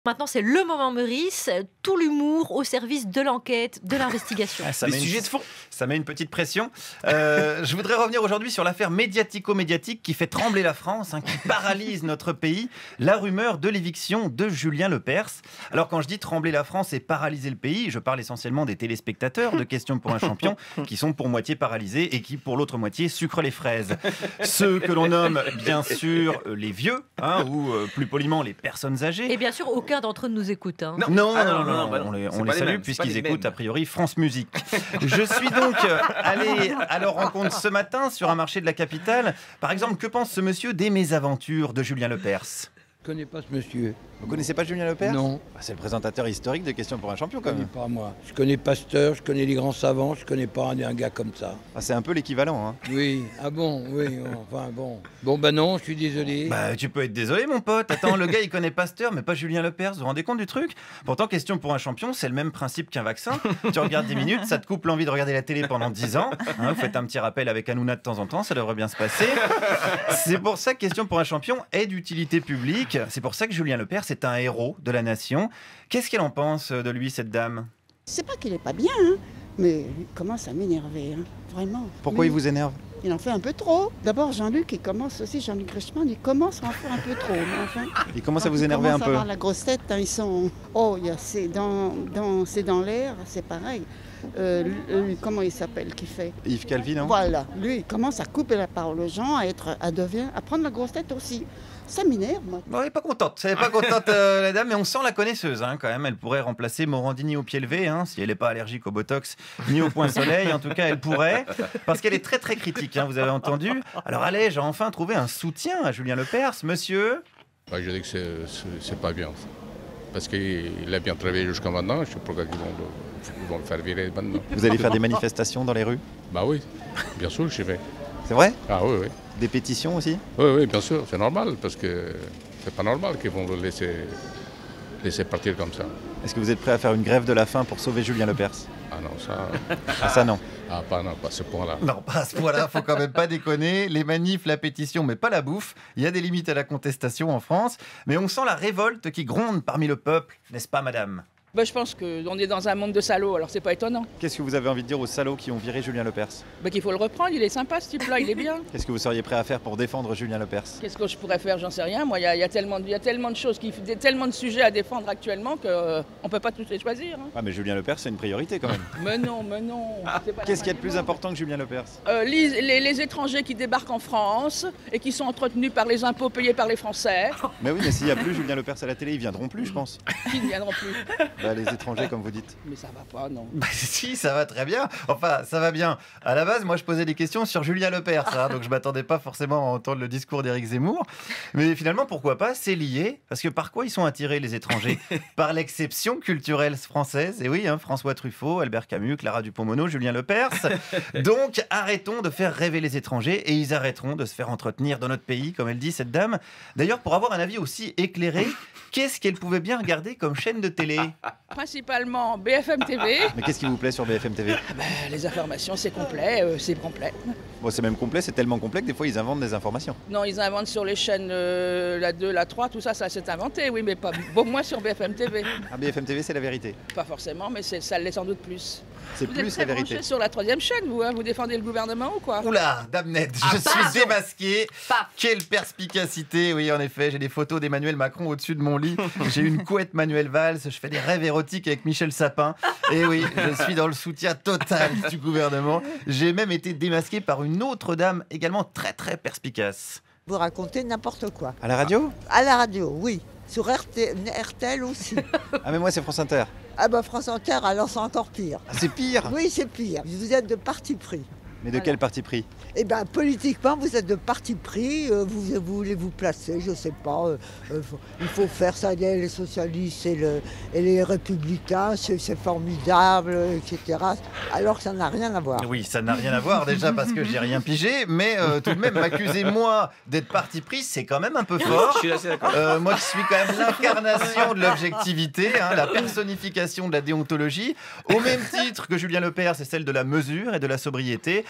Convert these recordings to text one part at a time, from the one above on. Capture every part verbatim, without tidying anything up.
Maintenant, c'est le moment Meurice, tout l'humour au service de l'enquête, de l'investigation. Ah, ça Les met sujets une... de fond. Ça met une petite pression. Euh, je voudrais revenir aujourd'hui sur l'affaire médiatico-médiatique qui fait trembler la France, hein, qui paralyse notre pays. La rumeur de l'éviction de Julien Lepers. Alors quand je dis trembler la France et paralyser le pays, je parle essentiellement des téléspectateurs de Questions pour un champion qui sont pour moitié paralysés et qui pour l'autre moitié sucrent les fraises. Ceux que l'on nomme bien sûr les vieux, hein, ou euh, plus poliment les personnes âgées. Et bien sûr, aucun d'entre eux ne nous écoute. Hein. Non, non, Ah non, non, non, non, non, bah non. on les, C'est on pas les les salue mêmes, c'est puisqu'ils pas les écoutent mêmes. a priori France Musique. Je suis donc euh, allé à leur rencontre ce matin sur un marché de la capitale. Par exemple, que pense ce monsieur des mésaventures de Julien Lepers? Je connais pas ce monsieur. Vous connaissez pas Julien Lepers? Non. Bah, c'est le présentateur historique de Questions pour un champion Je quand connais même. pas moi. Je connais Pasteur, je connais les grands savants, je connais pas un, un gars comme ça. Ah, c'est un peu l'équivalent. Hein. Oui, ah bon, oui, enfin bon. Bon bah non, je suis désolé. Bah, tu peux être désolé, mon pote. Attends, le gars, il connaît Pasteur, mais pas Julien Lepers. Vous vous rendez compte du truc? Pourtant, Question pour un champion, c'est le même principe qu'un vaccin. Tu regardes dix minutes, ça te coupe l'envie de regarder la télé pendant dix ans. Hein, vous faites un petit rappel avec Hanouna de temps en temps, ça devrait bien se passer. C'est pour ça que Question pour un champion est d'utilité publique. C'est pour ça que Julien Lepers est un héros de la nation. Qu'est-ce qu'elle en pense de lui, cette dame? C'est pas qu'il est pas bien, hein, mais il commence à m'énerver, hein, vraiment. Pourquoi Mais il vous énerve? Il en fait un peu trop. D'abord, Jean-Luc, il commence aussi, Jean-Luc Reichmann, il commence à en faire un peu trop. Mais enfin, Il commence à quand vous il énerver un commence à peu? avoir la grosse tête, hein, ils sont... Oh, il y a- c'est dans, dans, c'est dans l'air, c'est pareil. Euh, lui, comment il s'appelle, qui fait Yves Calvi, non? Voilà, lui, il commence à couper la parole aux gens, à, être, à, devient, à prendre la grosse tête aussi. Ça m'énerve, moi. Bon, elle n'est pas contente, elle n'est pas contente euh, la dame, mais on sent la connaisseuse hein, quand même. Elle pourrait remplacer Morandini au pied levé, hein, si elle n'est pas allergique au Botox ni au point soleil. En tout cas, elle pourrait, parce qu'elle est très très critique, hein, vous avez entendu. Alors allez, j'ai enfin trouvé un soutien à Julien Lepers, monsieur. Ouais, je dis que c'est- c'est c'est pas bien. Parce qu'il a bien travaillé jusqu'à maintenant. Je sais pas pourquoi ils vont le, ils vont le faire virer maintenant. Vous allez faire des manifestations dans les rues? Bah oui, bien sûr que j'y vais. C'est vrai? Ah oui, oui. Des pétitions aussi? Oui, oui, bien sûr, c'est normal. Parce que c'est pas normal qu'ils vont le laisser, laisser partir comme ça. Est-ce que vous êtes prêt à faire une grève de la faim pour sauver Julien Lepers? Ah non, ça. Ah ça non. Ah, pas, non, pas à ce point-là. Non, pas à ce point-là, faut quand même pas déconner. Les manifs, la pétition, mais pas la bouffe. Il y a des limites à la contestation en France. Mais on sent la révolte qui gronde parmi le peuple, n'est-ce pas, madame? Bah, je pense qu'on est dans un monde de salauds, alors c'est pas étonnant. Qu'est-ce que vous avez envie de dire aux salauds qui ont viré Julien Lepers? Bah, qu'il faut le reprendre, il est sympa ce type-là, il est bien. Qu'est-ce que vous seriez prêt à faire pour défendre Julien Lepers? Qu'est-ce que je pourrais faire, j'en sais rien. Moi, il y, a- il y a tellement de- il y a tellement de choses, qui, il y a tellement de sujets à défendre actuellement qu'on ne peut pas tous les choisir. hein. Ah mais Julien Lepers, c'est une priorité quand même. Mais non, mais non. c'est pas la Qu'est-ce qu'il y a fin de du plus monde. important que Julien Lepers? Euh, les, les- les étrangers qui débarquent en France et qui sont entretenus par les impôts payés par les Français, Mais oui, mais s'il n'y a plus Julien Lepers à la télé, ils viendront plus, je pense. qui ne viendront plus. Bah, les étrangers, comme vous dites. Mais ça va pas, non. Bah si, ça va très bien. Enfin, ça va bien. À la base, moi, je posais des questions sur Julien Lepers, hein, donc je m'attendais pas forcément à entendre le discours d'Éric Zemmour. Mais finalement, pourquoi pas? C'est lié. Parce que par quoi ils sont attirés, les étrangers? Par l'exception culturelle française. Et oui, hein, François Truffaut, Albert Camus, Clara Dupont-Moreau, Julien Lepers. Donc, arrêtons de faire rêver les étrangers et ils arrêteront de se faire entretenir dans notre pays, comme elle dit, cette dame. D'ailleurs, pour avoir un avis aussi éclairé, qu'est-ce qu'elle pouvait bien regarder comme chaîne de télé? Principalement B F M T V. Mais qu'est-ce qui vous plaît sur B F M T V? Bah, les informations, c'est complet, euh, c'est complet. Bon, c'est même complet, c'est tellement complet que des fois, ils inventent des informations. Non, ils inventent sur les chaînes euh, la deux, la trois, tout ça, ça s'est inventé, oui, mais pas bon, moins sur B F M T V. Ah, B F M T V, c'est la vérité. Pas forcément, mais c'est- ça l'est sans doute plus. C'est Vous plus êtes très la vérité. branché sur la troisième chaîne, vous, hein, vous défendez le gouvernement ou quoi? Oula, dame nette, je suis démasqué. Quelle perspicacité, oui, en effet. J'ai des photos d'Emmanuel Macron au-dessus de mon lit. J'ai une couette Manuel Valls. Je fais des rêves érotiques avec Michel Sapin. Et oui, je suis dans le soutien total du gouvernement. J'ai même été démasqué par une autre dame également très très perspicace. Vous racontez n'importe quoi. À la radio? À la radio, oui. Sur R T R T L aussi. Ah, mais moi, c'est France Inter. Ah bah France Inter, alors c'est encore pire. Ah, c'est pire. Oui, c'est pire. Vous êtes de parti pris. Mais de quel parti pris? Eh bien, politiquement, vous êtes de parti pris, euh, vous, vous voulez vous placer, je sais pas, euh, euh, faut- il faut faire ça, les les socialistes et, le- et les républicains, c'est c'est formidable, et cetera. Alors que ça n'a rien à voir. Oui, ça n'a rien à voir déjà parce que j'ai rien pigé, mais euh, tout de même, m'accuser moi d'être parti pris, c'est quand même un peu fort. Je suis assez d'accord. Euh, moi qui suis quand même l'incarnation de l'objectivité, hein, la personnification de la déontologie, au même titre que Julien Lepers, c'est celle de la mesure et de la sobriété.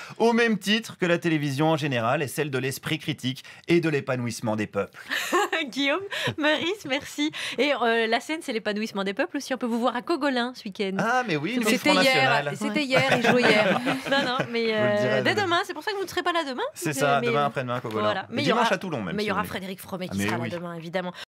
au même titre que la télévision en général est celle de l'esprit critique et de l'épanouissement des peuples. Guillaume, Meurice, merci. Et euh, la scène, c'est l'épanouissement des peuples aussi. On peut vous voir à Cogolin ce week-end. Ah, mais oui, nous, C'était Front hier, National. c'était hier, il jouait hier. Non, non, mais Vous le euh, direz dès demain. demain, c'est pour ça que vous ne serez pas là demain. C'est ça, mais, demain après-demain, Cogolin. voilà. Et Mais il y dimanche aura- à Toulon même. Mais il si y aura vous voulez. Frédéric Fromet qui Ah, mais sera oui. là demain, évidemment.